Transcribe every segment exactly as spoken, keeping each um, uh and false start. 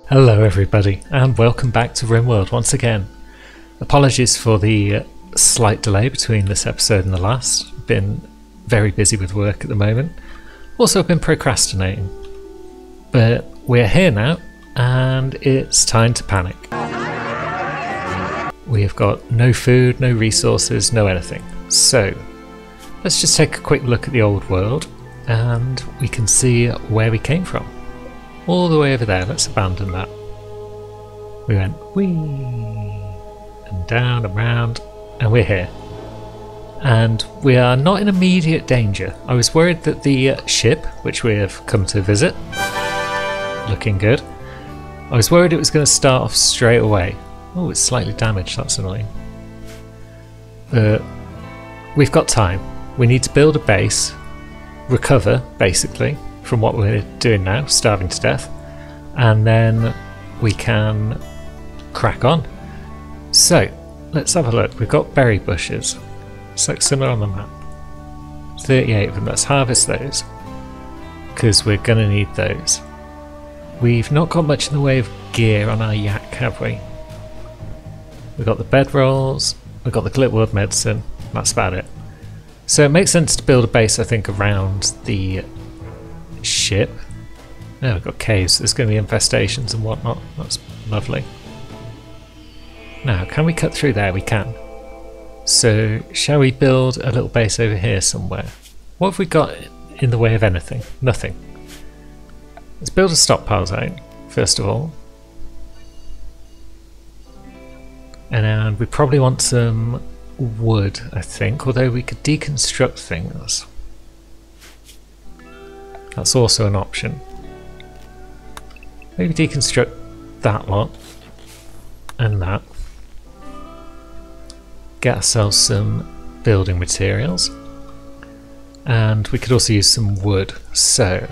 Hello everybody, and welcome back to Rimworld once again. Apologies for the uh, slight delay between this episode and the last. Been very busy with work at the moment. Also been procrastinating. But we're here now, and it's time to panic. We have got no food, no resources, no anything. So, let's just take a quick look at the old world, and we can see where we came from. All the way over there, let's abandon that. We went whee and down and round, and we're here. And we are not in immediate danger. I was worried that the uh, ship, which we have come to visit, looking good, I was worried it was going to start off straight away. Oh, it's slightly damaged, that's annoying. But we've got time. We need to build a base, recover, basically, from what we're doing now, starving to death, and then we can crack on. So let's have a look. We've got berry bushes. It's like similar on the map. thirty-eight of them. Let's harvest those because we're going to need those. We've not got much in the way of gear on our yak, have we? We've got the bedrolls, we've got the glitwood medicine, that's about it. So it makes sense to build a base, I think, around the ship. Oh, we've got caves. There's going to be infestations and whatnot. That's lovely. Now, can we cut through there? We can. So, shall we build a little base over here somewhere? What have we got in the way of anything? Nothing. Let's build a stockpile zone, first of all. And we probably want some wood, I think, although we could deconstruct things. That's also an option. Maybe deconstruct that lot and that. Get ourselves some building materials. And we could also use some wood. So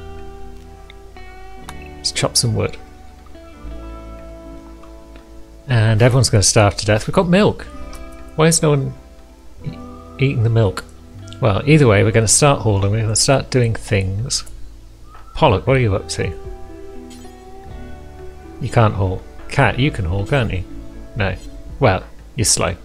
let's chop some wood. And everyone's going to starve to death. We've got milk. Why is no one e eating the milk? Well, either way, we're going to start hauling, we're going to start doing things. Pollock, what are you up to? You can't haul. Cat, you can haul, can't you? No. Well, you're slow.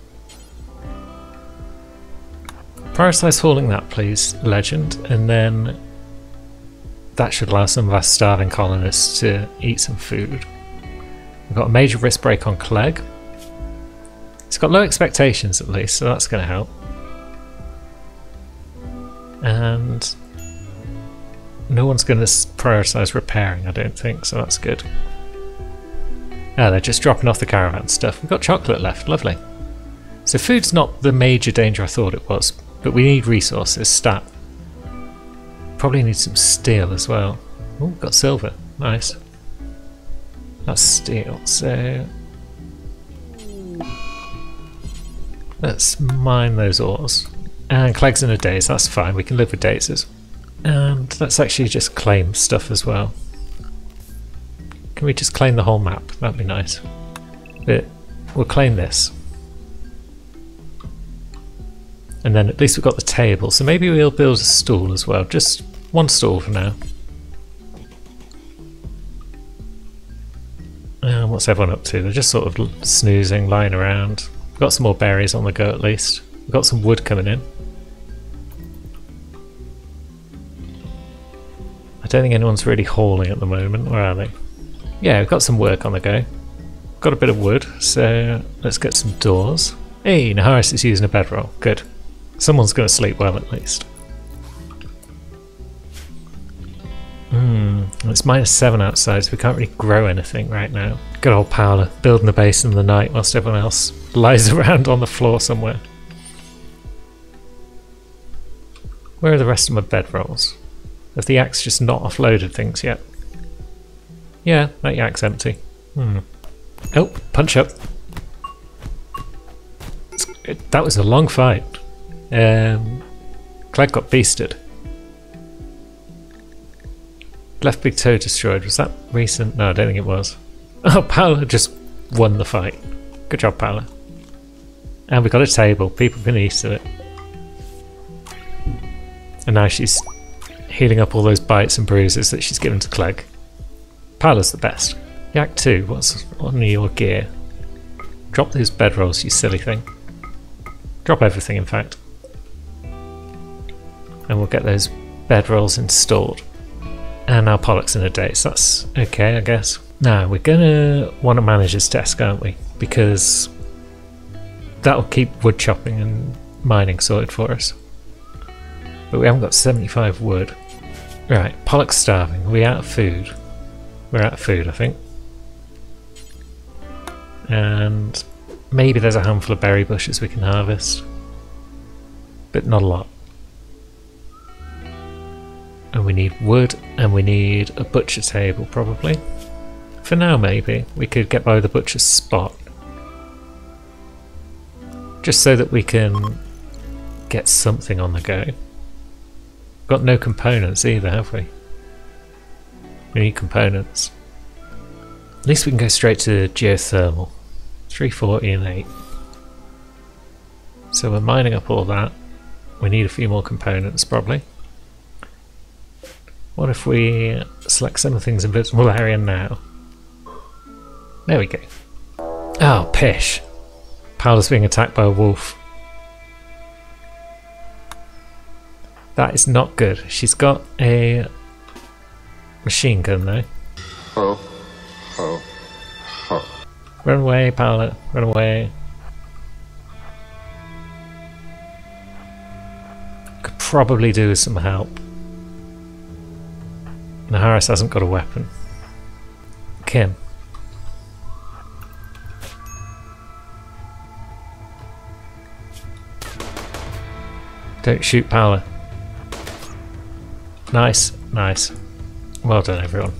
Prioritise hauling that, please, legend, and then that should allow some of our starving colonists to eat some food. We've got a major risk break on Clegg. It's got low expectations at least, so that's going to help. And no one's going to prioritise repairing, I don't think, so that's good. Ah, they're just dropping off the caravan stuff. We've got chocolate left, lovely. So food's not the major danger I thought it was, but we need resources, stat. Probably need some steel as well. Oh, we've got silver, nice. That's steel, so let's mine those ores. And Clegg's in a daze, that's fine, we can live with dazes. And let's actually just claim stuff as well. Can we just claim the whole map? That'd be nice. But we'll claim this. And then at least we've got the table, so maybe we'll build a stool as well. Just one stool for now. And what's everyone up to? They're just sort of snoozing, lying around. We've got some more berries on the go at least. We've got some wood coming in. I don't think anyone's really hauling at the moment, where are they? Yeah, we've got some work on the go. Got a bit of wood, so let's get some doors. Hey, Naharis is using a bedroll. Good. Someone's going to sleep well at least. Hmm, it's minus seven outside, so we can't really grow anything right now. Good old Paola, building the base in the night whilst everyone else lies around on the floor somewhere. Where are the rest of my bedrolls? Have the yaks just not offloaded things yet? Yeah, that yak's empty. Hmm. Oh, punch up. It, that was a long fight. Um, Clegg got beasted. Left big toe destroyed. Was that recent? No, I don't think it was. Oh, Paola just won the fight. Good job, Paola. And we got a table. People can eat to it. And now she's healing up all those bites and bruises that she's given to Clegg. Paola's the best. Yak two, what's on your gear? Drop those bedrolls, you silly thing. Drop everything, in fact. And we'll get those bedrolls installed. And now Pollock's in a day, so that's okay, I guess. Now, we're gonna want a manager's desk, aren't we? Because that'll keep wood chopping and mining sorted for us. But we haven't got seventy-five wood. Right, Pollock's starving. Are we out of food? We're out of food, I think. And maybe there's a handful of berry bushes we can harvest. But not a lot. And we need wood, and we need a butcher table, probably. For now, maybe. We could get by the butcher's spot. Just so that we can get something on the go. Got no components either, have we? We need components. At least we can go straight to geothermal. three forty and eight. So we're mining up all that. We need a few more components, probably. What if we select some of things in visible area now? There we go. Oh, pish. Paola's being attacked by a wolf. That is not good. She's got a machine gun though. Oh, oh, oh. Run away, Paola. Run away. Could probably do with some help. Naharis hasn't got a weapon. Kim. Don't shoot Paola. Nice, nice. Well done, everyone.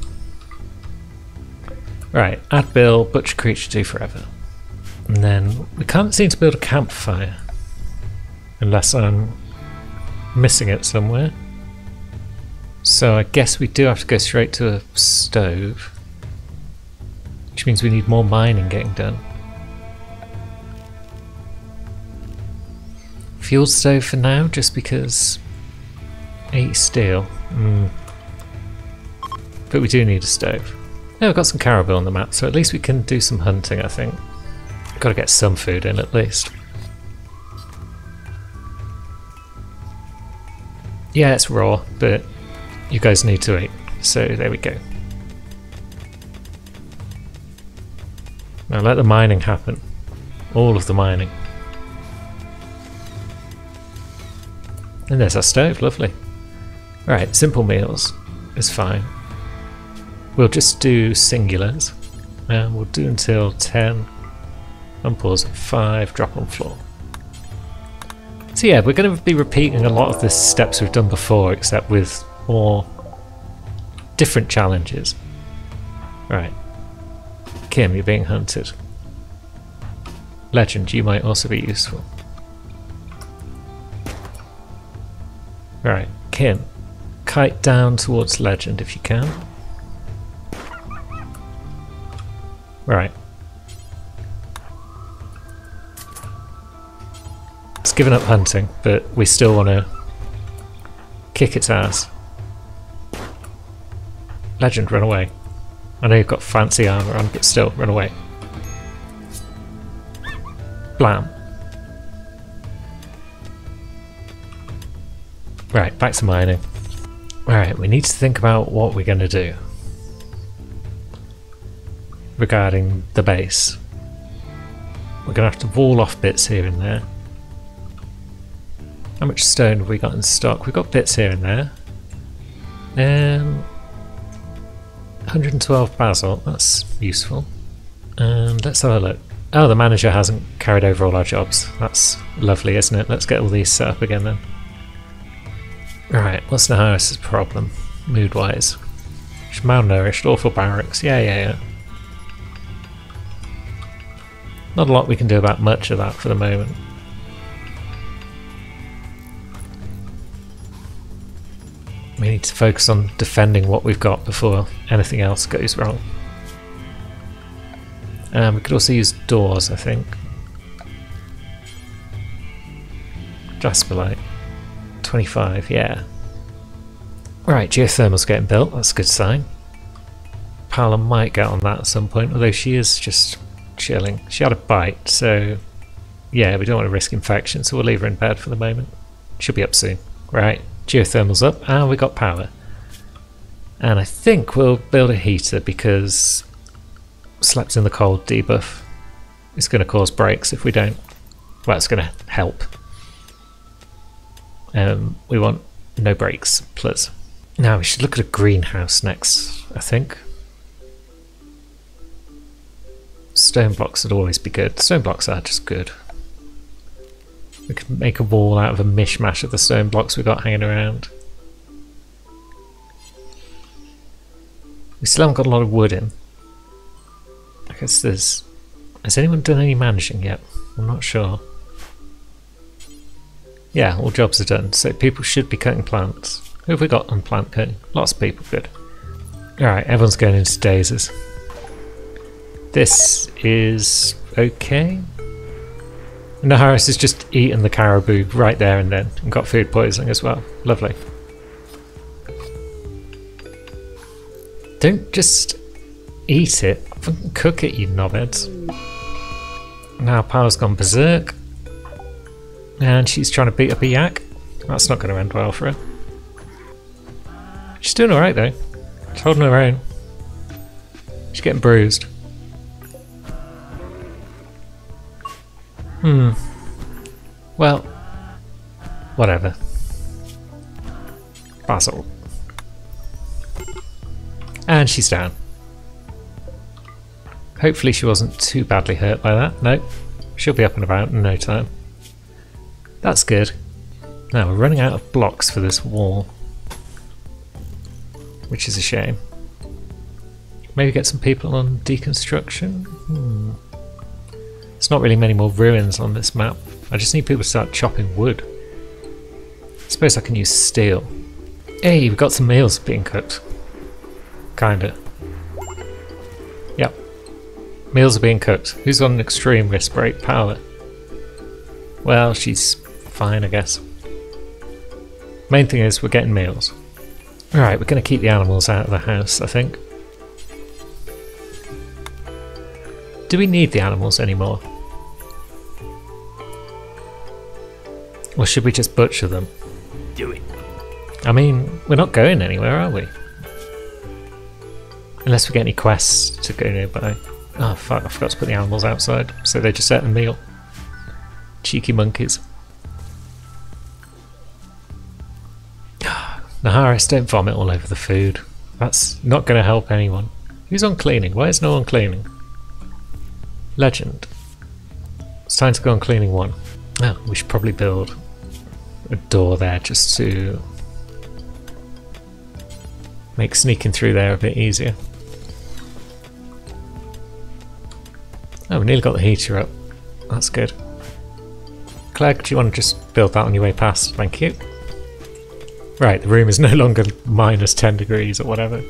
Right, add bill, butcher creature, do forever. And then we can't seem to build a campfire. Unless I'm missing it somewhere. So I guess we do have to go straight to a stove. Which means we need more mining getting done. Fuel stove for now, just because eight steel. Mm. But we do need a stove. Yeah, we've got some caribou on the map, so at least we can do some hunting, I think. Got to get some food in at least. Yeah, it's raw, but you guys need to eat, so there we go. Now let the mining happen. All of the mining. And there's our stove, lovely. Right, simple meals is fine. We'll just do singulars, and we'll do until ten, unpause at five, drop on floor. So yeah, we're going to be repeating a lot of the steps we've done before, except with more different challenges. Right. Kim, you're being hunted. Legend, you might also be useful. Right, Kim, kite down towards Legend if you can. Right. It's given up hunting, but we still want to kick its ass. Legend, run away. I know you've got fancy armour on, but still, run away. Blam. Right, back to mining. Alright, we need to think about what we're going to do regarding the base. We're going to have to wall off bits here and there. How much stone have we got in stock? We've got bits here and there. Um, one hundred twelve basalt, that's useful. And let's have a look. Oh, the manager hasn't carried over all our jobs. That's lovely, isn't it? Let's get all these set up again then. Right, what's Naharis' problem, mood-wise? She's malnourished, awful barracks, yeah, yeah, yeah. Not a lot we can do about much of that for the moment. We need to focus on defending what we've got before anything else goes wrong. Um, we could also use doors, I think. Jasperlite. twenty-five, yeah. Right, geothermal's getting built, that's a good sign. Paola might get on that at some point, although she is just chilling. She had a bite, so yeah, we don't want to risk infection, so we'll leave her in bed for the moment. She'll be up soon. Right, geothermal's up, and we got power. And I think we'll build a heater because slept in the cold debuff is going to cause breaks if we don't. Well, it's going to help. Um, we want no breaks, please. Now we should look at a greenhouse next, I think. Stone blocks would always be good. Stone blocks are just good. We could make a wall out of a mishmash of the stone blocks we got hanging around. We still haven't got a lot of wood in. I guess there's... Has anyone done any managing yet? I'm not sure. Yeah, all jobs are done, so people should be cutting plants. Who have we got on plant cutting? Lots of people, good. Alright, everyone's going into daisies. This is okay. Naharis has just eaten the caribou right there and then and got food poisoning as well. Lovely. Don't just eat it, fucking cook it, you knobheads. Now Paola's gone berserk. And she's trying to beat up a yak. That's not going to end well for her. She's doing alright though. She's holding her own. She's getting bruised. Hmm. Well, whatever. Basil. And she's down. Hopefully she wasn't too badly hurt by that. No, she'll be up and about in no time. That's good. Now we're running out of blocks for this wall, which is a shame. Maybe get some people on deconstruction? Hmm. There's not really many more ruins on this map. I just need people to start chopping wood. I suppose I can use steel. Hey, we've got some meals being cooked. Kinda. Yep. Meals are being cooked. Who's on an extreme risk break? Paola. Well, she's fine, I guess. Main thing is we're getting meals. Alright, we're going to keep the animals out of the house, I think. Do we need the animals anymore? Or should we just butcher them? Do it. I mean, we're not going anywhere, are we? Unless we get any quests to go nearby. Oh fuck, I forgot to put the animals outside, so they just ate a meal. Cheeky monkeys. Naharis, don't vomit all over the food. That's not going to help anyone. Who's on cleaning? Why is no one cleaning? Legend. It's time to go on cleaning one. Oh, we should probably build a door there just to make sneaking through there a bit easier. Oh, we nearly got the heater up. That's good. Clegg, do you want to just build that on your way past? Thank you. Right, the room is no longer minus ten degrees or whatever.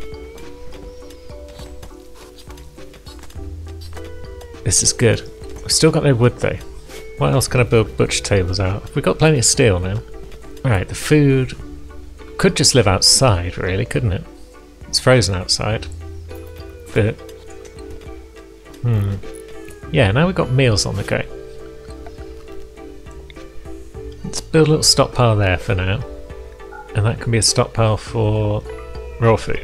This is good. We've still got no wood though. What else can I build butcher tables out? We've got plenty of steel now. Alright, the food could just live outside really, couldn't it? It's frozen outside. But... Hmm... Yeah, now we've got meals on the go. Let's build a little stockpile there for now. And that can be a stockpile for raw food.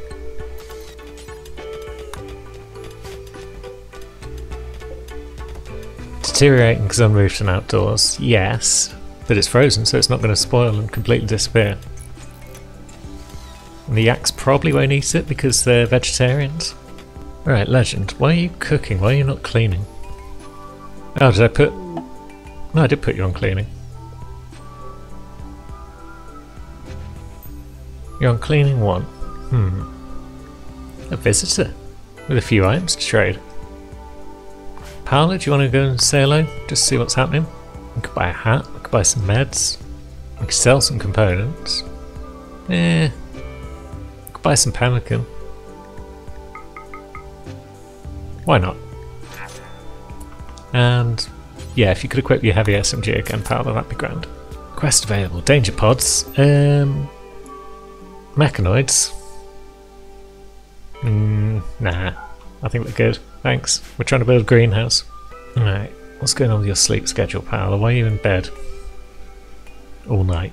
Deteriorating because unroofed and outdoors, yes, but it's frozen so it's not going to spoil and completely disappear. And the yaks probably won't eat it because they're vegetarians. Alright, Legend, why are you cooking? Why are you not cleaning? Oh, did I put... No, I did put you on cleaning. You're on cleaning one. Hmm. A visitor with a few items to trade. Paola, do you want to go and say hello? Just see what's happening? We could buy a hat, we could buy some meds, we could sell some components. Eh. We could buy some pemmican. Why not? And yeah, if you could equip your heavy S M G again, Paola, that'd be grand. Quest available. Danger pods. Um, mechanoids. Mm, nah, I think we're good. Thanks. We're trying to build a greenhouse. Alright, what's going on with your sleep schedule, Paola? Why are you in bed all night?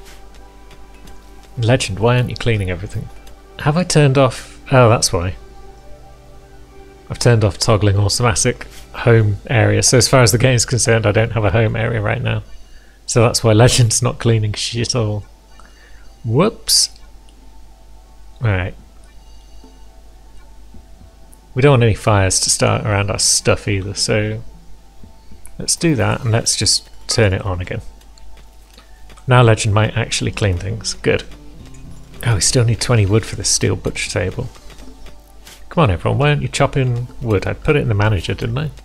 Legend, why aren't you cleaning everything? Have I turned off... Oh, that's why. I've turned off toggling automatic home area, so as far as the game is concerned I don't have a home area right now. So that's why Legend's not cleaning shit all. Whoops. Alright. We don't want any fires to start around our stuff either, so let's do that and let's just turn it on again. Now Legend might actually clean things. Good. Oh, we still need twenty wood for this steel butcher table. Come on everyone, why aren't you chopping wood? I put it in the manager, didn't I?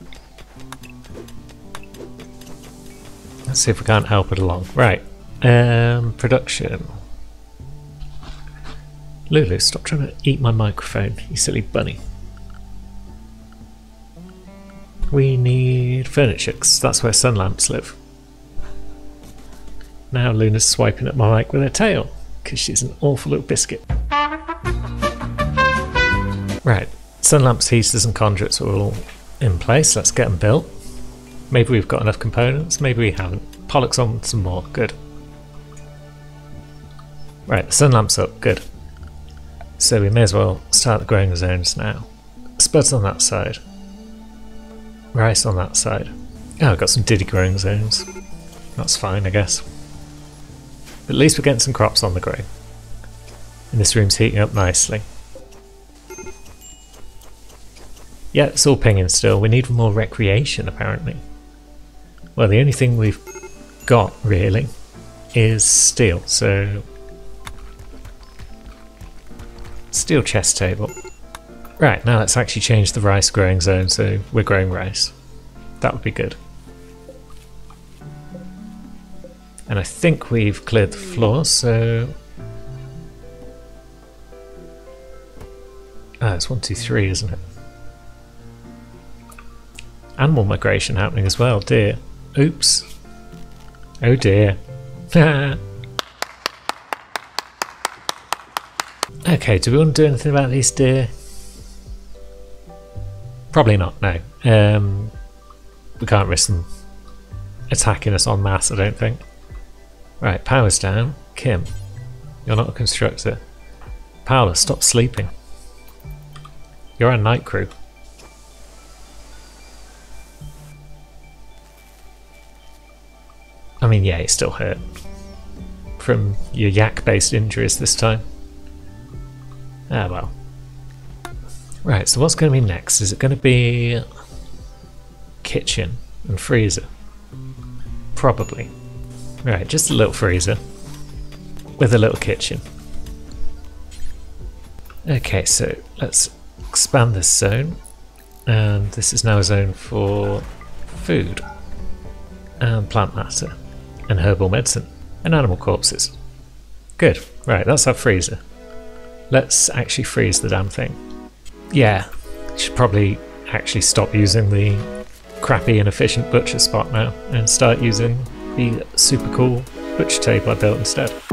Let's see if we can't help it along. Right. Um, production. Lulu, stop trying to eat my microphone, you silly bunny. We need furniture, because that's where sun lamps live. Now Luna's swiping at my mic with her tail, because she's an awful little biscuit. Right, sun lamps, heaters and conduits are all in place. Let's get them built. Maybe we've got enough components, maybe we haven't. Pollock's on some more, good. Right, the sun lamp's up, good. So we may as well start the growing zones now. Spuds on that side. Rice on that side. Oh, I've got some diddy growing zones. That's fine, I guess. But at least we're getting some crops on the grow. And this room's heating up nicely. Yeah, it's all pinging still. We need more recreation, apparently. Well, the only thing we've got, really, is steel, so... Steel chest table. Right, now let's actually change the rice growing zone so we're growing rice. That would be good. And I think we've cleared the floor, so... Ah, it's one, two, three, isn't it? Animal migration happening as well, dear. Oops. Oh dear. Okay, do we want to do anything about these deer? Probably not, no. Um, we can't risk them attacking us en masse, I don't think. Right, power's down. Kim, you're not a constructor. Paola, stop sleeping. You're on night crew. I mean, yeah, you still hurt from your yak-based injuries this time. Ah, well. Right, so what's going to be next? Is it going to be kitchen and freezer? Probably. Right, just a little freezer with a little kitchen. Okay, so let's expand this zone. And this is now a zone for food and plant matter and herbal medicine and animal corpses. Good. Right, that's our freezer. Let's actually freeze the damn thing. Yeah, should probably actually stop using the crappy inefficient butcher spot now and start using the super cool butcher table I built instead.